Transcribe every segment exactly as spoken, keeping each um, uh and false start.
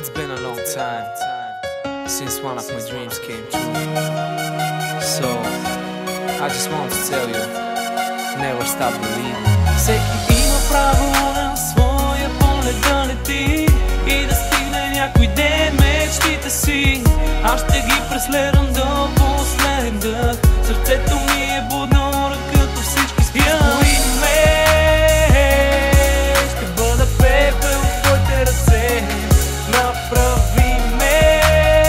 It's been a long time since one of my dreams came true. So I just want to tell you, never stop believing. Всеки има право на своя полет да лети и да стигне някой ден мечтите си. Аз ще ги преследвам до последен дъх. Сърцето ми е будно, като всички спят. Ще бъда пепел в твоите ръце. Направи ме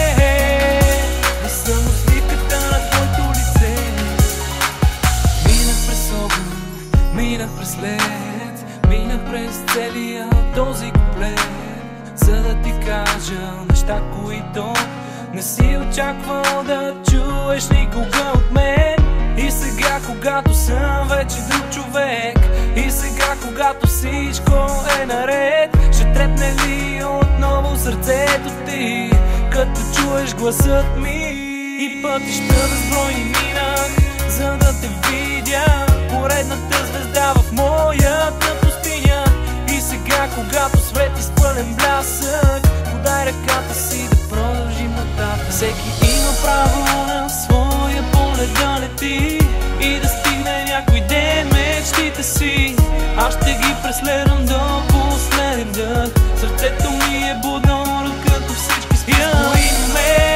да съм усмивката на твоето лице. Минах през огън, минах през лед, минах през целия този куплет, за да ти кажа неща, които не си очаквал да чуеш никога от мен. И сега, когато съм вече друг човек, и сега, когато всичко е наред, ще трепне ли отново сърцето ти, като чуеш гласът ми? И пътища безбройни минах, за да те видя, поредната звезда в моята пустиня. И сега, когато свети с пълен блясък, подай ръката си да продължим нататък. Всеки има право на своя полет да лети и да стигне някой ден мечтите си. Аз ще ги преследвам до последен дъх. Сърцето ми е будно, като всички спят. Изгори ме,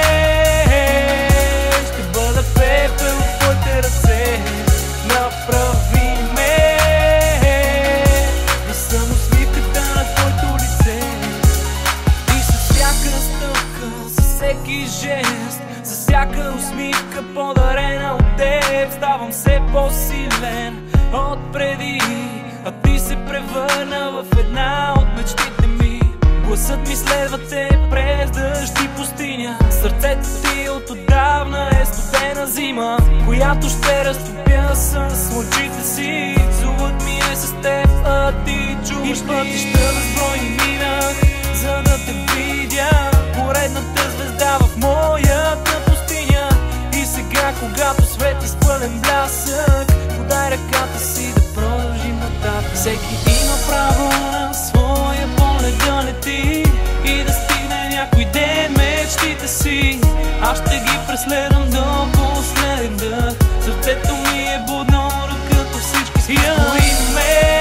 ще бъда пепел в твоите ръце. Направи ме да съм усмивката на твоето лице. И със всяка стъпка, със всеки жест, за всяка усмивка подарена от теб, ставам все по-силен от преди, а ти се превърна в една от мечтите ми. Гласът ми следва те през дъжд и пустиня. Сърцето ти от отдавна е студена зима, която ще разтопя с лъчите си. Зубът ми е с теб, а ти чуваш ли? И пътища безбройни минах, за да те видя, поредната звезда в моята пустиня. И сега, когато свети с пълен блясък, подай ръката си да продължим нататък. Всеки има право на своя полет да лети и да стигне някой ден мечтите си. Аз ще ги преследвам до последен дъх. Сърцето ми е будно, като всички спят. Изгори ме,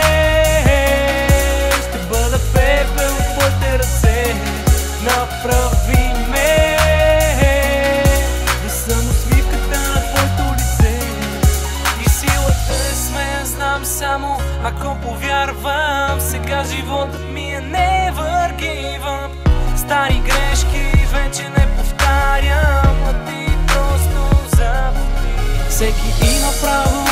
ще бъда пепел в твоите ръце. Направи ме да съм усмивката на твоето лице. И силата е смея, знам само ако повярвам. Сега животът ми е never give up. Стари грешки вече не повтарям, а ти просто забуди. Всеки има право